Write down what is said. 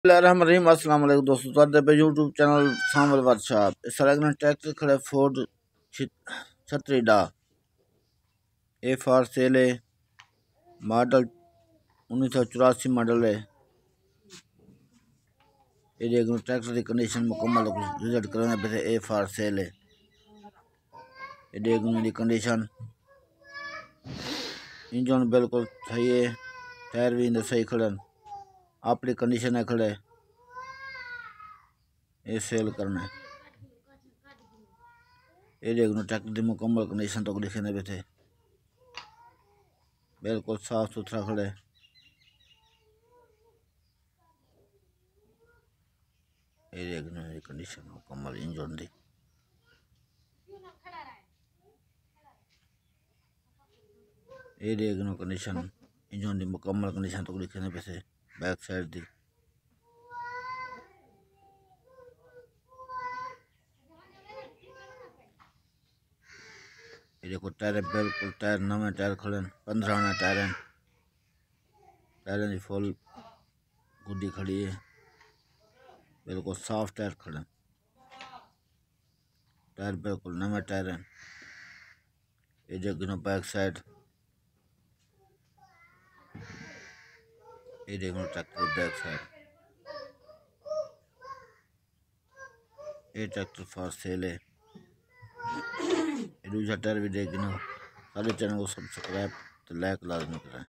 रहीम अस्सलाम वालेकुम दोस्तों, ਤੁਹਾਡੇ पे यूट्यूब चैनल सामल वर्कशॉप। इस तरह ट्रैक्टर खड़े फोर्ड 36 डा ए फॉर सेल है। मॉडल 1984 मॉडल है। ये देखो ट्रैक्टर की कंडीशन मुकम्मल विजिट करने पे ए फॉर सेल है। ये देखो मेरी कंडीशन, इंजन बिल्कुल सही है, टायर भी इंदर सही खड़े, अपनी कंडीशन है खड़े। ये सेल करना है। ये देखो ट्रैक्टर की मुकम्मल कंडीशन तो लिखने पे थे, बिल्कुल साफ सुथरा खड़े। ये देखना है कंडीशन मुकम्मल इंजन दी। ये देखना कंडीशन इंजन दी मुकम्मल कंडीशन तो लिखने पे थे बैक साइड दी। ये देखो टायर बिल्कुल टायर नवे टायर खड़े, 15 आना टायर हैं। टायर की फुल गुड्डी खड़ी है, बिल्कुल साफ टायर खड़े, टायर बिल्कुल नवे टायर हैं। ये देखो बैक साइड, ये देखो ट्रैक्टर बैक साइड। ये ट्रैक्टर फॉर सेल है। दूसरा टायर भी देखना। सारे चैनल को सब्सक्राइब तो लाइक लाजमी करें।